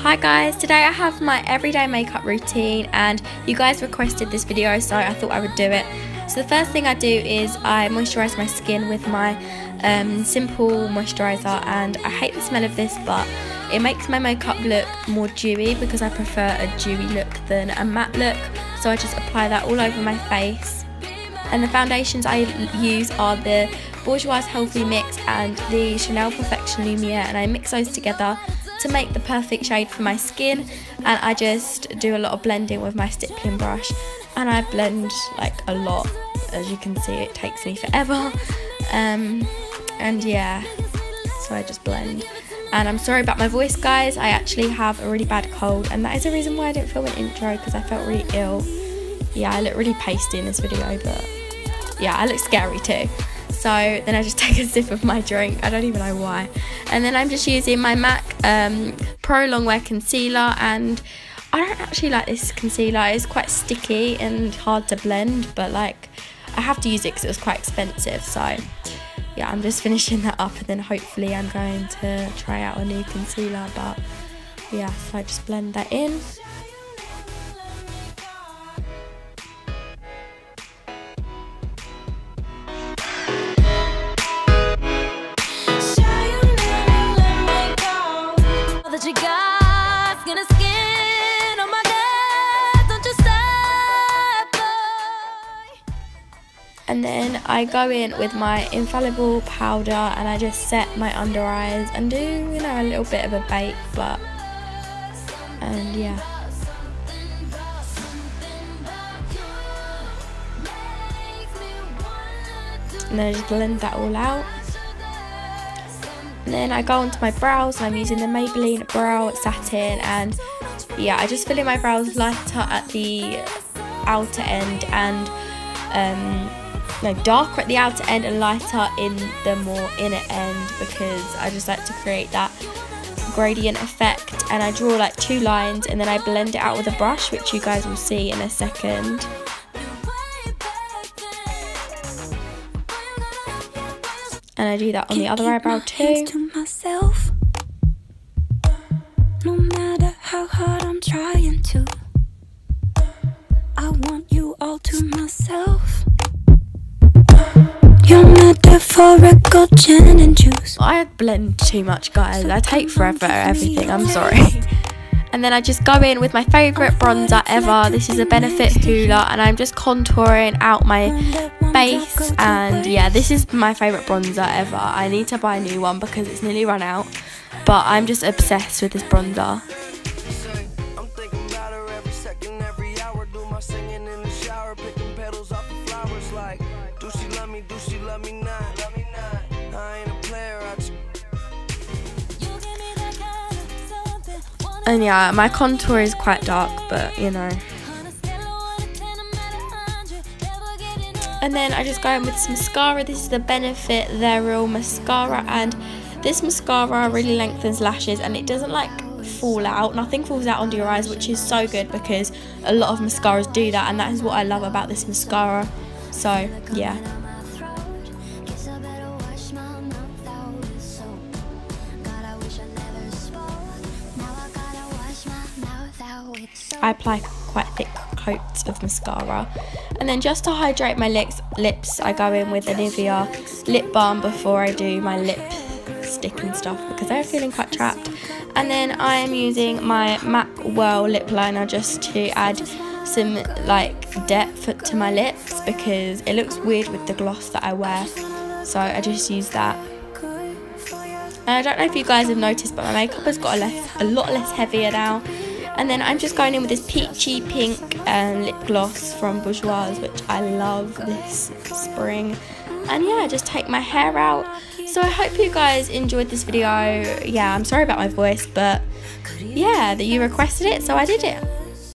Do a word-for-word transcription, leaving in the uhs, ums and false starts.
Hi guys, today I have my everyday makeup routine and you guys requested this video, so I thought I would do it. So the first thing I do is I moisturise my skin with my um, simple moisturiser, and I hate the smell of this, but it makes my makeup look more dewy because I prefer a dewy look than a matte look. So I just apply that all over my face. And the foundations I use are the Bourjois Healthy Mix and the Chanel Perfection Lumiere, and I mix those together to make the perfect shade for my skin. And I just do a lot of blending with my stippling brush, and I blend like a lot. As you can see, it takes me forever. Um, and yeah, so I just blend. And I'm sorry about my voice, guys. I actually have a really bad cold, and that is the reason why I didn't film an intro, because I felt really ill. Yeah, I look really pasty in this video, but yeah, I look scary too. So then I just take a sip of my drink. I don't even know why. And then I'm just using my MAC um, Pro Longwear Concealer, and I don't actually like this concealer. It's quite sticky and hard to blend, but like I have to use it because it was quite expensive. So yeah, I'm just finishing that up, and then hopefully I'm going to try out a new concealer. But yeah, so I just blend that in. And then I go in with my Infallible powder, and I just set my under eyes and do, you know, a little bit of a bake, but, and yeah. And then I just blend that all out. And then I go onto my brows, and I'm using the Maybelline Brow Satin, and yeah, I just fill in my brows lighter at the outer end, and um, no, darker at the outer end and lighter in the more inner end, because I just like to create that gradient effect. And I draw like two lines, and then I blend it out with a brush, which you guys will see in a second. And I do that on the other eyebrow too. No matter how hard I'm trying to, I want you all to myself. You're metaphorical gin and juice. I blend too much, guys. I take forever at everything, I'm sorry. And then I just go in with my favourite bronzer ever. This is a Benefit Hoola, and I'm just contouring out my base. And yeah, this is my favourite bronzer ever. I need to buy a new one because it's nearly run out, but I'm just obsessed with this bronzer. And yeah, my contour is quite dark, but you know. And then I just go in with this mascara. This is the Benefit They're Real mascara, and this mascara really lengthens lashes, and it doesn't like fall out. Nothing falls out under your eyes, which is so good because a lot of mascaras do that, and that is what I love about this mascara. So yeah. I apply quite thick coats of mascara, and then just to hydrate my lips, lips I go in with a Nivea lip balm before I do my lipstick and stuff, because they're feeling quite trapped. And then I am using my MAC Whirl lip liner just to add some like depth to my lips, because it looks weird with the gloss that I wear, so I just use that. And I don't know if you guys have noticed, but my makeup has got a, less, a lot less heavier now. And then I'm just going in with this peachy pink um, lip gloss from Bourjois, which I love this spring. And yeah, I just take my hair out. So I hope you guys enjoyed this video. Yeah, I'm sorry about my voice, but yeah, that you requested it, so I did it.